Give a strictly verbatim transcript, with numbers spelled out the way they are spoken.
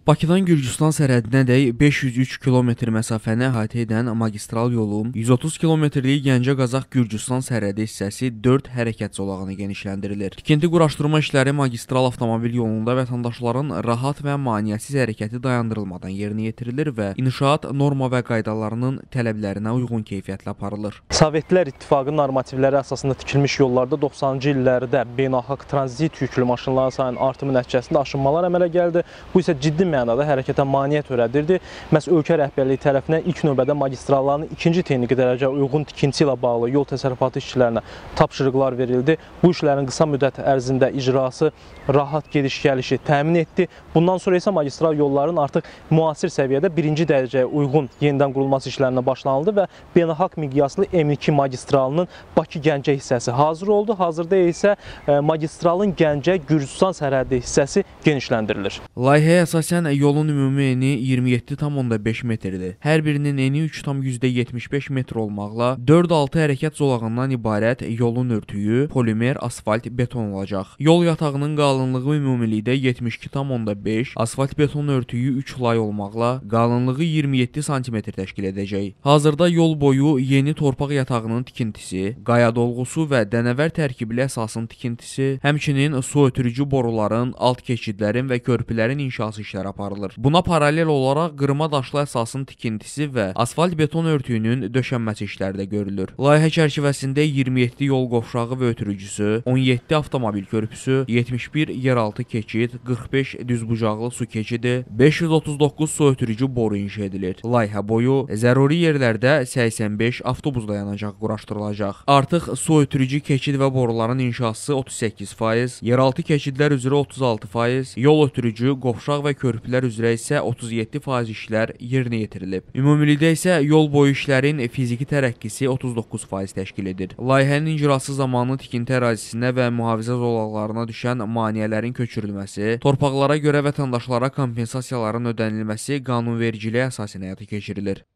Bakıdan Gürcüstan sərhədinədək beş yüz üç kilometr məsafəni əhatə edən magistral yolun yüz otuz kilometrlik Gəncə-Qazax-Gürcüstan sərhədi hissəsi dörd hərəkət zolağını genişləndirilir. Tikinti quraşdırma işləri magistral avtomobil yolunda vətəndaşların rahat və maneəsiz hərəkəti dayandırılmadan yerinə yetirilir və inşaat norma və qaydalarının tələblərinə uyğun keyfiyyətlə aparılır. Sovetlər İttifaqı normativləri əsasında tikilmiş yollarda doxsanıncı illərdə beynəlxalq tranzit yüklü maşınların sayının artımı nəticəsində aşınmalar əmələ gəldi. Bu isə ciddi mənada hərəkətə maneə törədirdi. Məhz ölkə rəhbərliyi tərəfindən ilk növbədə magistralların ikinci texniki dərəcə uyğun tikinti ilə bağlı yol təsərrüfatı işçilərinə tapşırıqlar verildi. Bu işlərin qısa müddət ərzində icrası rahat gediş-gəlişi təmin etdi. Bundan sonra isə magistral yolların artıq müasir səviyyədə birinci dərəcəyə uyğun yenidən qurulması işlərinə başlanıldı və beynəlxalq miqyaslı M iki magistralının Bakı-Gəncə hissəsi hazır oldu. Hazırda isə magistralın Gəncə-Gürcüstan sərhədi hissəsi genişləndirilir. Layihəyə əsasən yolun ümumi eni iyirmi yeddi tam onda beş metrdir. Hər birinin eni üç tam yüzdə yetmiş beş metr olmaqla dörd altı hərəkət zolağından ibarət yolun örtüyü polimer asfalt beton olacaq. Yol yatağının qalınlığı ümumilikdə yetmiş iki tam onda beş, asfalt beton örtüyü üç lay olmaqla qalınlığı iyirmi yeddi santimetr təşkil edəcək. Hazırda yol boyu yeni torpaq yatağının tikintisi, qaya dolğusu və dənəvər tərkibli əsasın tikintisi, həmçinin su ötürücü boruların, alt keçidlərin və körpülərin inşası işləri aparılır. Buna paralel olaraq qırma daşlı əsasın tikintisi və asfalt beton örtüyünün döşənməsi işləri də görülür. Layihə çərçivəsində iyirmi yeddi yol qovşağı və ötürücüsü, on yeddi avtomobil körpüsü, yetmiş bir yeraltı keçid, qırx beş düzbucaqlı su keçidi, beş yüz otuz doqquz su ötürücü boru inşa edilir. Layihə boyu zəruri yerlərdə səksən beş avtobus dayanacaq quraşdırılacaq. Artıq su ötürücü keçid və boruların inşası otuz səkkiz faiz, yeraltı keçidlər üzrə otuz altı faiz, yol ötürücü, qovşaq və körpülər üzrə isə otuz yeddi faiz işlər yerinə yetirilib. Ümumilikdə isə yol boyu işlərin fiziki tərəqqisi otuz doqquz faiz təşkil edir. Layihənin icrası zamanı tikinti ərazisinə və mühafizə zolaqlarına düşən maneələrin köçürülməsi, torpaqlara görə vətəndaşlara kompensasiyaların ödənilməsi qanunvericiliyə əsasən həyata keçirilir.